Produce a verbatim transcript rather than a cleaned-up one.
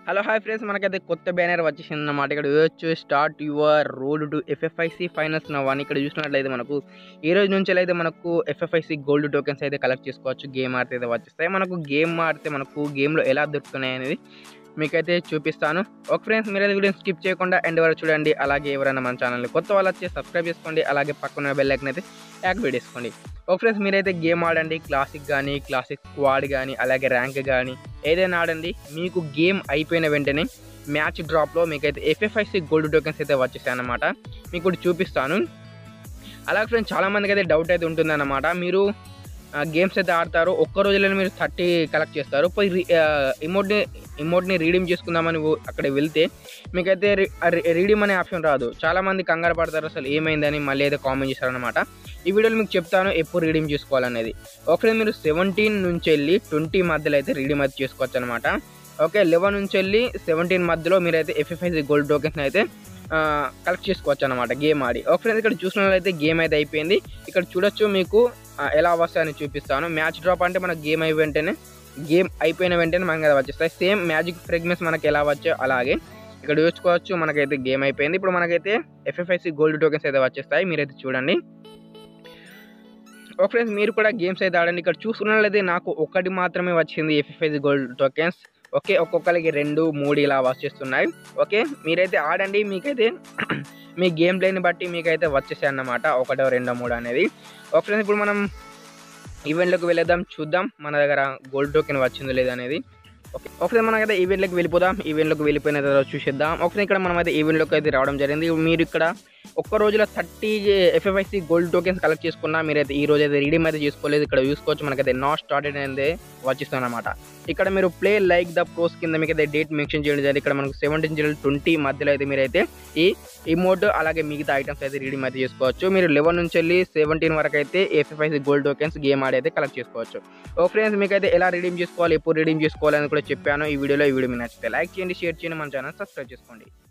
Hello hi friends, మనకైతే కొత్త banner వచ్చేసింది అన్నమాట. ఇక్కడ చూడొచ్చు, start your road to FFIC finals now అని. ఇక్కడ చూసినట్లయితే మనకు ఈ రోజు నుంచి అయితే మనకు ఎఫ్ఎఫ్ఐసి గోల్డ్ టోకెన్స్ అయితే కలెక్ట్ చేసుకోవచ్చు. గేమ్ ఆడితే అయితే వచ్చేస్తాయి. మనకు గేమ్ ఆడితే మనకు గేమ్లో ఎలా దొరుకుతున్నాయి అనేది మీకైతే చూపిస్తాను. ఓకే ఫ్రెండ్స్, మీరైతే వీడియో స్కిప్ చేయకుండా ఎండ్ వరకు చూడండి. అలాగే ఎవరైనా మన ఛానల్ని కొత్త వాళ్ళు వచ్చి సబ్స్క్రైబ్ చేసుకోండి. అలాగే పక్కన బెల్ ఐకాన్ అయితే యాక్టివేట్ చేసుకోండి. ఓకే ఫ్రెండ్స్, మీరైతే గేమ్ ఆడండి. క్లాసిక్ కానీ, క్లాసిక్ స్క్వాడ్ కానీ, అలాగే ర్యాంక్ కానీ ఏదైనా ఆడండి. మీకు గేమ్ అయిపోయిన వెంటనే మ్యాచ్ డ్రాప్లో మీకైతే ఎఫ్ఎఫ్ఐసి గోల్డ్ టోకెన్స్ అయితే వచ్చేసాయి అన్నమాట. మీకు కూడా చూపిస్తాను. అలాగే ఫ్రెండ్స్, చాలామందికి అయితే డౌట్ అయితే ఉంటుందన్నమాట. మీరు గేమ్స్ అయితే ఆడతారు, ఒక్క రోజులో మీరు థర్టీ కలెక్ట్ చేస్తారు. పోయి ఇమోట్ని ఇమోట్ని రీడీమ్ చేసుకుందామని అక్కడ వెళ్తే మీకైతే రీడీమ్ అనే ఆప్షన్ రాదు. చాలామంది కంగారు పడతారు, అసలు ఏమైందని మళ్ళీ అయితే కామెంట్ చేస్తారనమాట. ఈ వీడియోలో మీకు చెప్తాను ఎప్పుడు రీడీమ్ చేసుకోవాలనేది. ఓకే, మీరు సెవెంటీన్ నుంచి వెళ్ళి ట్వంటీ మధ్యలో అయితే రీడీమ్ అయితే చేసుకోవచ్చు అనమాట. ఓకే, లెవెన్ నుంచి వెళ్ళి సెవెంటీన్ మధ్యలో మీరైతే ఎఫ్ఎఫ్ఐసి గోల్డ్ టోకెన్స్ అయితే కలెక్ట్ చేసుకోవచ్చు అనమాట గేమ్ ఆడి. ఓకే ఫ్రెండ్స్, ఇక్కడ చూసినట్లయితే గేమ్ అయితే అయిపోయింది. ఇక్కడ చూడొచ్చు, మీకు ఎలా వస్తాయని చూపిస్తాను. మ్యాచ్ డ్రాప్ అంటే మన గేమ్ అయి వెంటనే గేమ్ అయిపోయిన వెంటనే మనకి అది వచ్చేస్తాయి. సేమ్ మ్యాజిక్ ఫ్రాగ్మెంట్స్ మనకి ఎలా వచ్చాయో అలాగే ఇక్కడ చూసుకోవచ్చు. మనకైతే గేమ్ అయిపోయింది. ఇప్పుడు మనకైతే ఎఫ్ఎఫ్ఐసి గోల్డ్ టోకెన్స్ అయితే వచ్చేస్తాయి. మీరైతే చూడండి. ఓకే ఫ్రెండ్స్, మీరు కూడా గేమ్స్ అయితే ఆడండి. ఇక్కడ చూసుకున్నట్లయితే నాకు ఒకటి మాత్రమే వచ్చింది ఎఫ్ఎఫ్ఐసి గోల్డ్ టోకెన్స్. ఓకే, ఒక్కొక్కరికి రెండు మూడు ఇలా వచ్చేస్తున్నాయి. ఓకే, మీరైతే ఆడండి. మీకైతే మీ గేమ్ ప్లేని బట్టి మీకైతే వచ్చేసాయి అన్నమాట, ఒకటో రెండో మూడు అనేది. ఓకే ఫ్రెండ్స్, ఇప్పుడు మనం ఈవెంట్లోకి వెళ్ళేద్దాం. చూద్దాం మన దగ్గర గోల్డ్ టోకెన్ వచ్చిందో లేదా అనేది. ఓకే ఓకే మనకైతే ఈవెంట్లోకి వెళ్ళిపోదాం. ఈవెంట్లోకి వెళ్ళిపోయిన తర్వాత చూసేద్దాం. ఓకే, ఇక్కడ మనం అయితే ఈవెంట్లోకి అయితే రావడం జరిగింది. మీరు ఇక్కడ ఒక్క రోజులో thirty FFIC gold tokens collect చేసుకున్నా మీరైతే ఈ రోజు అయితే రీడీమ్ అయితే చేసుకోలేదు. ఇక్కడ చూసుకోవచ్చు, మనకైతే నాట్ స్టార్టెడ్ అనేది వచ్చిస్తుంది అనమాట. ఇక్కడ మీరు ప్లే లైక్ ద ప్రోస్ కింద మీకైతే డేట్ మెన్షన్ చేయడం జరిగింది. ఇక్కడ మనకు సెవెంటీన్ జీరో ట్వంటీ మధ్యలో అయితే మీరైతే ఈ ఇమోట్ అలాగే మిగతా ఐటమ్స్ అయితే రీడీమ్ అయితే చేసుకోవచ్చు. మీరు లెవెన్ నుంచి వెళ్ళి సెవెంటీన్ వరకు అయితే ఎఫ్ఎఫ్ఐసి గోల్డ్ టోకెన్స్ గేమ్ ఆడి అయితే కలెక్ట్ చేసుకోవచ్చు. ఓ ఫ్రెండ్స్, మీకైతే ఎలా రీడీమ్ చేసుకోవాలి, ఎప్పుడు రీడీమ్ చేసుకోవాలి అని కూడా చెప్పాను ఈ వీడియోలో. ఈ వీడియో మీకు నచ్చితే లైక్ చేయండి, షేర్ చేయండి, మన ఛానల్ సబ్స్క్రైబ్ చేసుకోండి.